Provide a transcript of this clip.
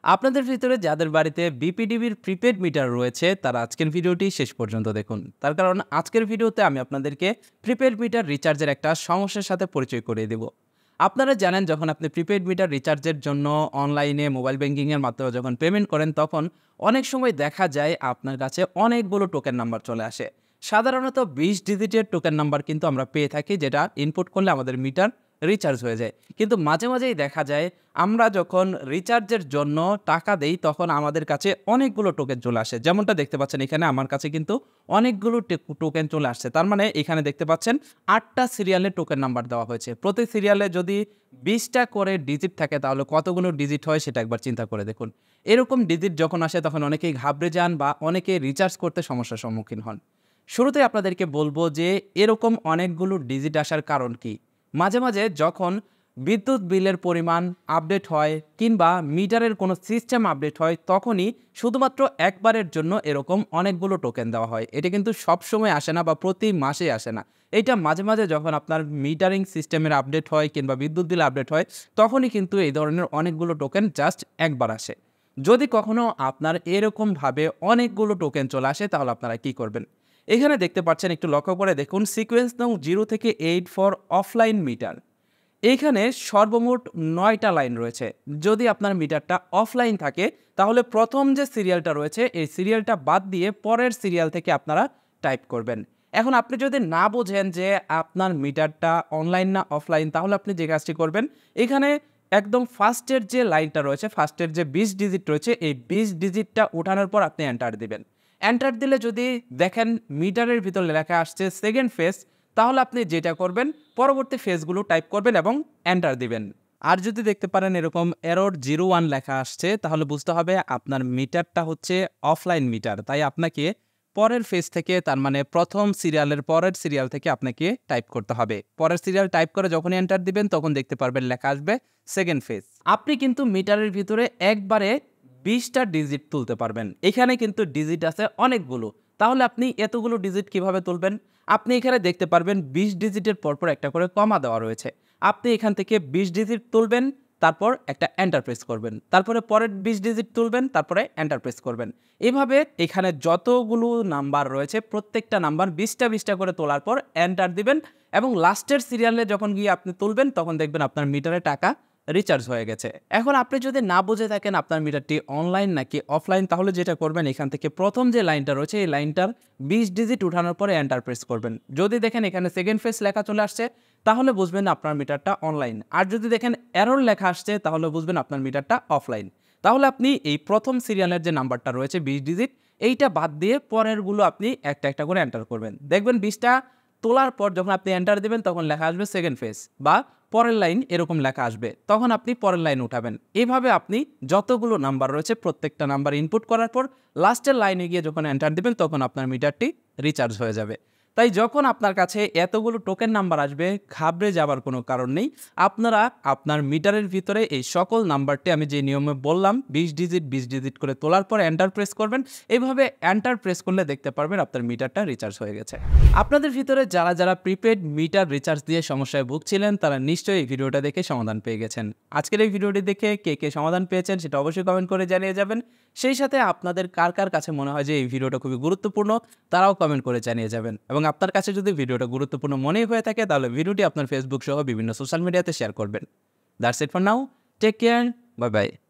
আপনাদের ভিতরে যাদের বাড়িতে বিপিডিবির প্রিপেড মিটার রয়েছে তারা আজকের ভিডিওটি শেষ পর্যন্ত দেখুন। তার কারণ আজকের ভিডিওতে আমি আপনাদেরকে প্রিপেড মিটার রিচার্জের একটা সমস্যার সাথে পরিচয় করিয়ে দেব। আপনারা জানেন যখন আপনি প্রিপেড মিটার রিচার্জের জন্য অনলাইনে মোবাইল ব্যাংকিংয়ের মাধ্যমে যখন পেমেন্ট করেন তখন অনেক সময় দেখা যায় আপনার কাছে অনেকগুলো টোকেন নাম্বার চলে আসে। সাধারণত 20 ডিজিটের টোকেন নাম্বার কিন্তু আমরা পেয়ে থাকি, যেটা ইনপুট করলে আমাদের মিটার রিচার্জ হয়ে যায়। কিন্তু মাঝে মাঝেই দেখা যায় আমরা যখন রিচার্জের জন্য টাকা দেই তখন আমাদের কাছে অনেকগুলো টোকেন চলে আসে। যেমনটা দেখতে পাচ্ছেন এখানে আমার কাছে কিন্তু অনেকগুলো টোকেন চলে আসছে। তার মানে এখানে দেখতে পাচ্ছেন 8টা সিরিয়ালে টোকেন নাম্বার দেওয়া হয়েছে। প্রতি সিরিয়ালে যদি 20টা করে ডিজিট থাকে তাহলে কতগুলো ডিজিট হয় সেটা একবার চিন্তা করে দেখুন। এরকম ডিজিট যখন আসে তখন অনেকেই ঘাবড়ে যান বা অনেকে রিচার্জ করতে সমস্যার সম্মুখীন হন। শুরুতে আপনাদেরকে বলবো যে এরকম অনেকগুলো ডিজিট আসার কারণ কি। মাঝে মাঝে যখন বিদ্যুৎ বিলের পরিমাণ আপডেট হয় কিংবা মিটারের কোনো সিস্টেম আপডেট হয় তখনই শুধুমাত্র একবারের জন্য এরকম অনেকগুলো টোকেন দেওয়া হয়। এটা কিন্তু সবসময় আসে না বা প্রতি মাসে আসে না। এটা মাঝে মাঝে যখন আপনার মিটারিং সিস্টেমের আপডেট হয় কিংবা বিদ্যুৎ বিল আপডেট হয় তখনই কিন্তু এই ধরনের অনেকগুলো টোকেন জাস্ট একবার আসে। যদি কখনো আপনার এরকমভাবে অনেকগুলো টোকেন চলে আসে তাহলে আপনারা কি করবেন? এখানে দেখতে পাচ্ছেন, একটু লক্ষ্য করে দেখুন, সিকোয়েন্স নং 0 থেকে 8 ফর অফলাইন মিটার। এইখানে সর্বমোট 9টা লাইন রয়েছে। যদি আপনার মিটারটা অফলাইন থাকে তাহলে প্রথম যে সিরিয়ালটা রয়েছে এই সিরিয়ালটা বাদ দিয়ে পরের সিরিয়াল থেকে আপনারা টাইপ করবেন। এখন আপনি যদি না বোঝেন যে আপনার মিটারটা অনলাইন না অফলাইন তাহলে আপনি যে কাজটি করবেন, এখানে একদম ফার্স্টের যে লাইনটা রয়েছে, ফার্স্টের যে 20 ডিজিট রয়েছে এই 20 ডিজিটটা ওঠানোর পর আপনি এন্টার দিবেন। এন্টার দিলে যদি দেখেন মিটারের ভিতর লেখা আসছে সেকেন্ড ফেজ, তাহলে আপনি যেটা করবেন পরবর্তী ফেজগুলো টাইপ করবেন এবং এন্টার দিবেন। আর যদি দেখতে পারেন এরকম এরর 01 লেখা আসছে তাহলে বুঝতে হবে আপনার মিটারটা হচ্ছে অফলাইন মিটার। তাই আপনাকে পরের ফেজ থেকে, তার মানে প্রথম সিরিয়ালের পরের সিরিয়াল থেকে আপনাকে টাইপ করতে হবে। পরের সিরিয়াল টাইপ করে যখন এন্টার দিবেন তখন দেখতে পারবেন লেখা আসবে সেকেন্ড ফেজ। আপনি কিন্তু মিটারের ভিতরে একবারে 20টা ডিজিট তুলতে পারবেন। এখানে কিন্তু ডিজিট আছে অনেকগুলো। তাহলে আপনি এতগুলো ডিজিট কিভাবে তুলবেন? আপনি এখানে দেখতে পারবেন 20 ডিজিটের পরপর একটা করে কমা দেওয়া রয়েছে। আপনি এখান থেকে 20 ডিজিট তুলবেন, তারপর একটা এন্টার প্রেস করবেন। তারপরে পরের 20 ডিজিট তুলবেন, তারপরে এন্টার প্রেস করবেন। এভাবে এখানে যতগুলো নাম্বার রয়েছে প্রত্যেকটা নাম্বার 20টা 20টা করে তোলার পর এন্টার দিবেন এবং লাস্টের সিরিয়ালে যখন গিয়ে আপনি তুলবেন তখন দেখবেন আপনার মিটারে টাকা রিচার্জ হয়ে গেছে। এখন আপনি যদি না বুঝে থাকেন আপনার মিটারটি অনলাইন নাকি অফলাইন তাহলে যেটা করবেন, এখান থেকে প্রথম যে লাইনটা রয়েছে এই লাইনটার 20 ডিজিট উঠানোর পরে এন্টার প্রেস করবেন। যদি দেখেন এখানে সেকেন্ড ফেজ লেখা চলে আসছে তাহলে বুঝবেন আপনার মিটারটা অনলাইন। আর যদি দেখেন এরর লেখা আসছে তাহলে বুঝবেন আপনার মিটারটা অফলাইন। তাহলে আপনি এই প্রথম সিরিয়ালের যে নাম্বারটা রয়েছে 20 ডিজিট এইটা বাদ দিয়ে পরেরগুলো আপনি একটা একটা করে এন্টার করবেন। দেখবেন 20টা তোলার পর যখন আপনি এন্টার দিবেন তখন লেখা আসবে সেকেন্ড ফেজ বা পরের লাইন এরকম লেখা আসবে, তখন আপনি পরের লাইন উঠাবেন। এভাবে আপনি যতগুলো নাম্বার রয়েছে প্রত্যেকটা নাম্বার ইনপুট করার পর লাস্টের লাইনে গিয়ে যখন এন্টার দিবেন তখন আপনার মিটারটি রিচার্জ হয়ে যাবে। তাই যখন আপনার কাছে এতগুলো টোকেন নাম্বার আসবে ঘাবড়ে যাবার কোনো কারণ নেই। আপনারা আপনার মিটারের ভিতরে এই সকল নাম্বারটি আমি যে নিয়মে বললাম 20 ডিজিট 20 ডিজিট করে তোলার পর এন্টার প্রেস করবেন। এইভাবে এন্টার প্রেস করলে দেখতে পারবেন আপনার মিটারটা রিচার্জ হয়ে গেছে। আপনাদের ভিতরে যারা যারা প্রিপেড মিটার রিচার্জ দিয়ে সমস্যায় ভুগছিলেন তারা নিশ্চয়ই এই ভিডিওটা দেখে সমাধান পেয়ে গেছেন। আজকের এই ভিডিওটি দেখে কে কে সমাধান পেয়েছেন সেটা অবশ্যই কমেন্ট করে জানিয়ে যাবেন। সেই সাথে আপনাদের কার কার কাছে মনে হয় যে এই ভিডিওটা খুবই গুরুত্বপূর্ণ তারাও কমেন্ট করে জানিয়ে যাবেন। এবং আপনার কাছে যদি ভিডিওটা গুরুত্বপূর্ণ মনেই হয়ে থাকে তাহলে ভিডিওটি আপনার ফেসবুক সহ বিভিন্ন সোশ্যাল মিডিয়াতে শেয়ার করবেন। That's it for now, take care, bye by.